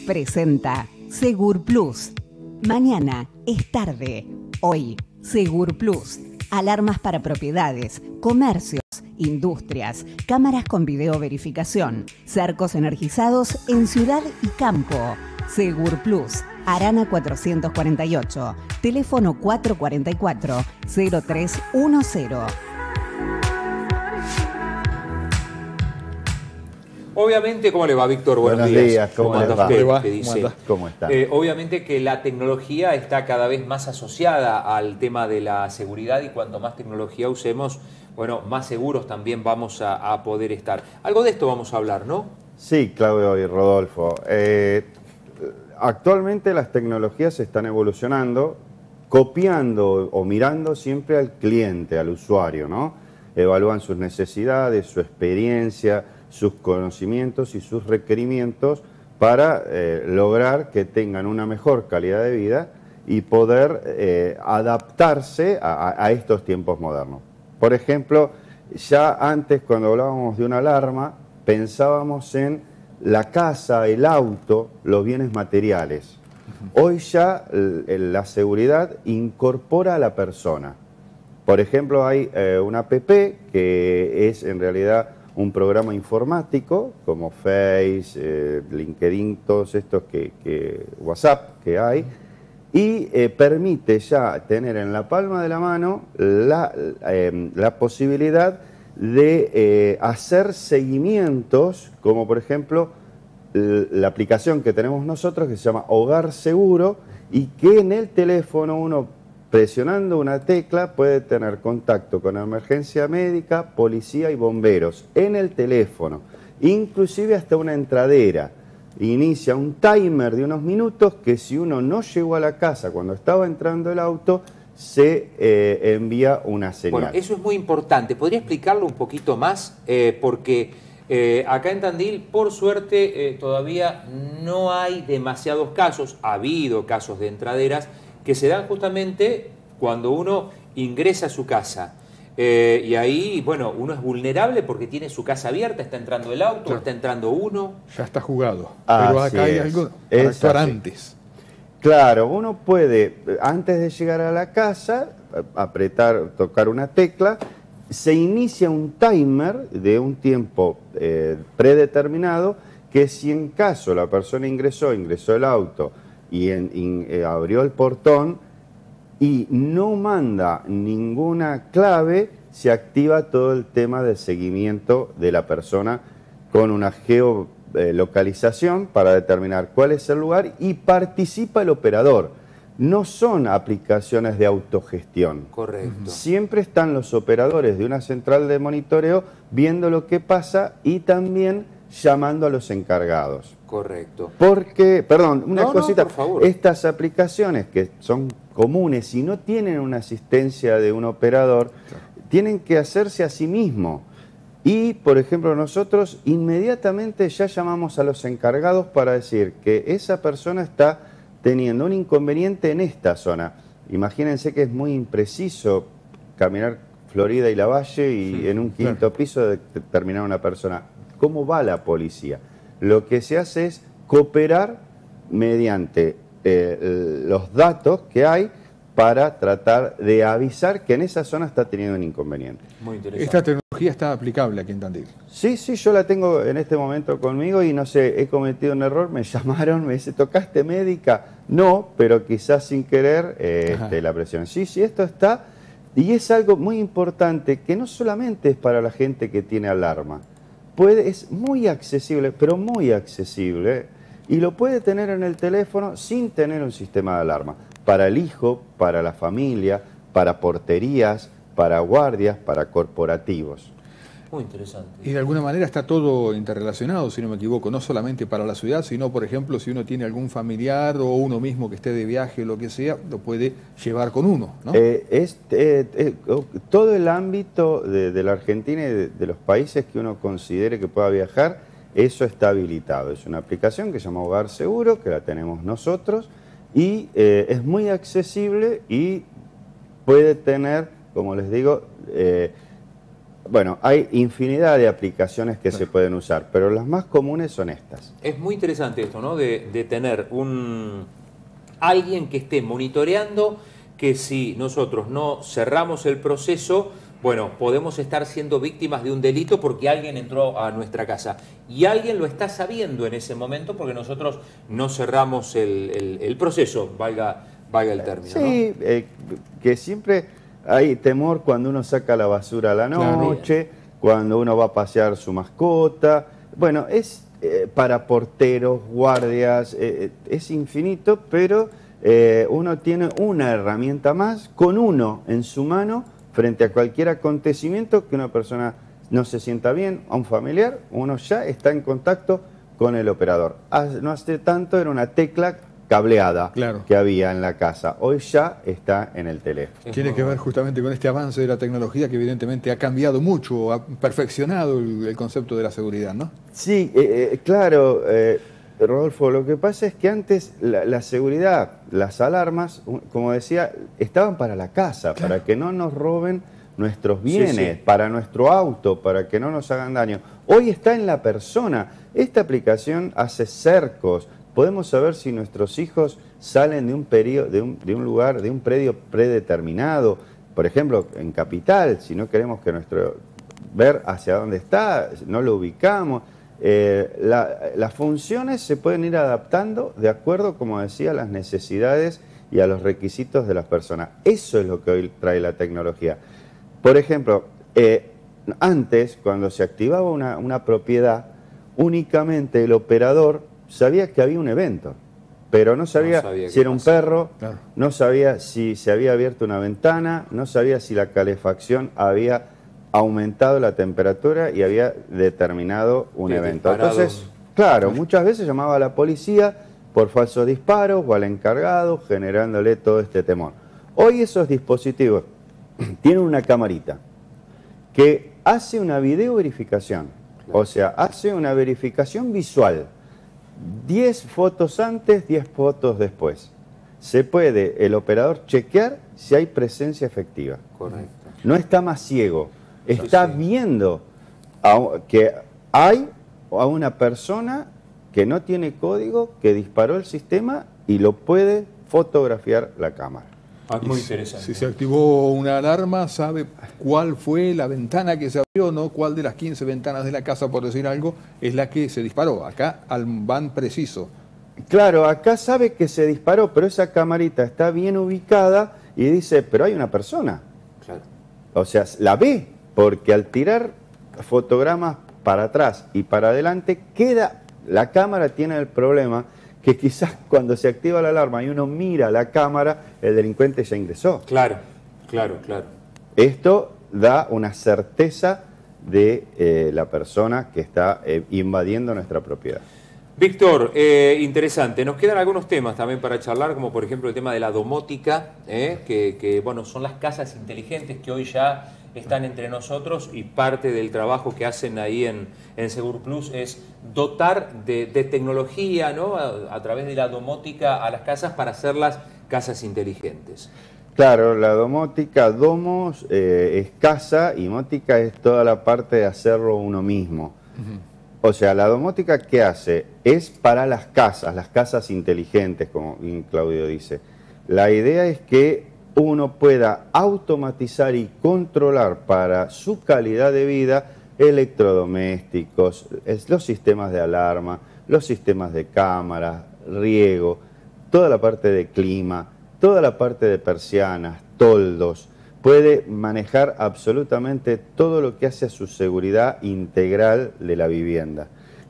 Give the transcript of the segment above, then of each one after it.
presenta Segur Plus. Mañana es tarde. Hoy, Segur Plus. Alarmas para propiedades, comercios, industrias, cámaras con video verificación, cercos energizados en ciudad y campo. Segur Plus. Arana 448. Teléfono 444-0310. Obviamente, ¿cómo le va, Víctor? Buenos días. ¿Cómo le va? ¿Cómo está? Obviamente que la tecnología está cada vez más asociada al tema de la seguridad y cuanto más tecnología usemos, bueno, más seguros también vamos a poder estar. Algo de esto vamos a hablar, ¿no? Sí, Claudio y Rodolfo. Actualmente las tecnologías están evolucionando, copiando o mirando siempre al cliente, al usuario, ¿no? Evalúan sus necesidades, su experiencia, sus conocimientos y sus requerimientos para lograr que tengan una mejor calidad de vida y poder adaptarse a estos tiempos modernos. Por ejemplo, ya antes cuando hablábamos de una alarma, pensábamos en la casa, el auto, los bienes materiales. Hoy ya la seguridad incorpora a la persona. Por ejemplo, hay una app que es en realidad un programa informático como Face, LinkedIn, todos estos WhatsApp que hay, y permite ya tener en la palma de la mano la posibilidad de hacer seguimientos, como por ejemplo la aplicación que tenemos nosotros que se llama Hogar Seguro, y que en el teléfono uno, presionando una tecla, puede tener contacto con emergencia médica, policía y bomberos en el teléfono, inclusive hasta una entradera. Inicia un timer de unos minutos que si uno no llegó a la casa cuando estaba entrando el auto, se envía una señal. Bueno, eso es muy importante. ¿Podría explicarlo un poquito más? Porque acá en Tandil, por suerte, todavía no hay demasiados casos. Ha habido casos de entraderas que se dan justamente cuando uno ingresa a su casa. Y ahí, bueno, uno es vulnerable porque tiene su casa abierta, está entrando el auto, claro, está entrando uno. Ya está jugado. Pero acá hay algo para actuar antes. Claro, uno puede, antes de llegar a la casa, tocar una tecla, se inicia un timer de un tiempo predeterminado, que si en caso la persona ingresó el auto y abrió el portón y no manda ninguna clave, se activa todo el tema de seguimiento de la persona con una geolocalización para determinar cuál es el lugar, y participa el operador. No son aplicaciones de autogestión. Correcto. Siempre están los operadores de una central de monitoreo viendo lo que pasa y también llamando a los encargados. Correcto. Porque, perdón, una cosita, por favor. Estas aplicaciones que son comunes y no tienen una asistencia de un operador, claro, tienen que hacerse a sí mismo. Y, por ejemplo, nosotros inmediatamente ya llamamos a los encargados para decir que esa persona está teniendo un inconveniente en esta zona. Imagínense que es muy impreciso caminar Florida y Lavalle y en un quinto piso determinar una persona. ¿Cómo va la policía? Lo que se hace es cooperar mediante los datos que hay para tratar de avisar que en esa zona está teniendo un inconveniente. Muy interesante. ¿Esta tecnología está aplicable aquí en Tandil? Sí, yo la tengo en este momento conmigo y no sé, he cometido un error, me llamaron, me dice, ¿tocaste médica? No, pero quizás sin querer la presión. Sí, esto está, y es algo muy importante que no solamente es para la gente que tiene alarma, es muy accesible, pero muy accesible, y lo puede tener en el teléfono sin tener un sistema de alarma. Para el hijo, para la familia, para porterías, para guardias, para corporativos. Muy interesante. Y de alguna manera está todo interrelacionado, si no me equivoco, no solamente para la ciudad, sino, por ejemplo, si uno tiene algún familiar o uno mismo que esté de viaje o lo que sea, lo puede llevar con uno, ¿no? Todo el ámbito de la Argentina y de los países que uno considere que pueda viajar, eso está habilitado. Es una aplicación que se llama Hogar Seguro, que la tenemos nosotros, y es muy accesible y puede tener, como les digo, Bueno, hay infinidad de aplicaciones que se pueden usar, pero las más comunes son estas. Es muy interesante esto, ¿no? De tener alguien que esté monitoreando que si nosotros no cerramos el proceso, bueno, podemos estar siendo víctimas de un delito porque alguien entró a nuestra casa. Y alguien lo está sabiendo en ese momento porque nosotros no cerramos el proceso, valga el término. Sí, ¿no? Que siempre hay temor cuando uno saca la basura a la noche, cuando uno va a pasear su mascota. Bueno, es para porteros, guardias, es infinito, pero uno tiene una herramienta más con uno en su mano frente a cualquier acontecimiento que una persona no se sienta bien, a un familiar, uno ya está en contacto con el operador. No hace tanto era una tecla cableada que había en la casa. Hoy ya está en el teléfono. Tiene que ver justamente con este avance de la tecnología que evidentemente ha cambiado mucho, ha perfeccionado el concepto de la seguridad, ¿no? Sí, claro, Rodolfo, lo que pasa es que antes la seguridad, las alarmas, como decía, estaban para la casa, para que no nos roben nuestros bienes, para nuestro auto, para que no nos hagan daño. Hoy está en la persona. Esta aplicación hace cercos. Podemos saber si nuestros hijos salen de un lugar, de un predio predeterminado. Por ejemplo, en Capital, si no queremos que ver hacia dónde está, no lo ubicamos. Las funciones se pueden ir adaptando de acuerdo, como decía, a las necesidades y a los requisitos de las personas. Eso es lo que hoy trae la tecnología. Por ejemplo, antes, cuando se activaba una propiedad, únicamente el operador sabía que había un evento, pero no sabía si era un perro, no sabía si se había abierto una ventana, no sabía si la calefacción había aumentado la temperatura y había determinado un evento. Entonces, claro, muchas veces llamaba a la policía por falsos disparos o al encargado, generándole todo este temor. Hoy esos dispositivos tienen una camarita que hace una video verificación, o sea, hace una verificación visual. 10 fotos antes, 10 fotos después. Se puede el operador chequear si hay presencia efectiva. Correcto. No está más ciego. Está viendo que hay a una persona que no tiene código, que disparó el sistema y lo puede fotografiar la cámara. Muy interesante. Si se activó una alarma, sabe cuál fue la ventana que se abrió, ¿no? Cuál de las 15 ventanas de la casa, por decir algo, es la que se disparó. Acá van preciso. Claro, acá sabe que se disparó, pero esa camarita está bien ubicada y dice, pero hay una persona. Claro. O sea, la ve, porque al tirar fotogramas para atrás y para adelante, la cámara tiene el problema que quizás cuando se activa la alarma y uno mira la cámara, el delincuente ya ingresó. Claro. Esto da una certeza de la persona que está invadiendo nuestra propiedad. Víctor, interesante. Nos quedan algunos temas también para charlar, como por ejemplo el tema de la domótica, que bueno, son las casas inteligentes que hoy ya están entre nosotros y parte del trabajo que hacen ahí en Segur Plus es dotar de tecnología, ¿no? a través de la domótica a las casas para hacerlas casas inteligentes. Claro, la domótica, domos es casa y mótica es toda la parte de hacerlo uno mismo. O sea, la domótica, ¿qué hace? Es para las casas inteligentes, como bien Claudio dice. La idea es que uno pueda automatizar y controlar para su calidad de vida electrodomésticos, los sistemas de alarma, los sistemas de cámara, riego, toda la parte de clima, toda la parte de persianas, toldos. Puede manejar absolutamente todo lo que hace a su seguridad integral de la vivienda.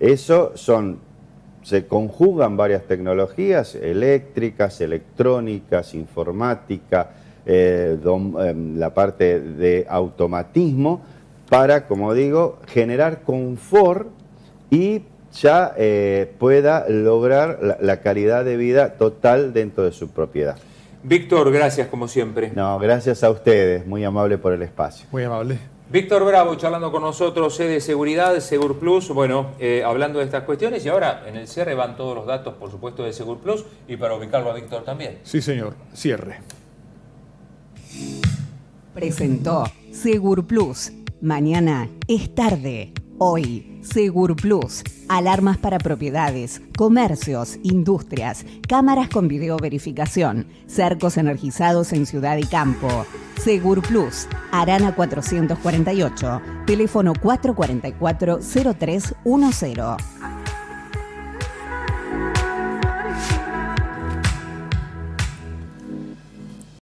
Se conjugan varias tecnologías eléctricas, electrónicas, informática, la parte de automatismo para, como digo, generar confort y ya pueda lograr la calidad de vida total dentro de su propiedad. Víctor, gracias como siempre. No, gracias a ustedes, muy amable por el espacio. Muy amable. Víctor Bravo charlando con nosotros, de seguridad, Segur Plus, bueno, hablando de estas cuestiones y ahora en el cierre van todos los datos, por supuesto, de Segur Plus y para ubicarlo a Víctor también. Sí, señor. Cierre. Presentó Segur Plus, Mañana es tarde. Hoy, Segur Plus. Alarmas para propiedades, comercios, industrias, cámaras con videoverificación, cercos energizados en ciudad y campo. Segur Plus. Arana 448. Teléfono 444-0310.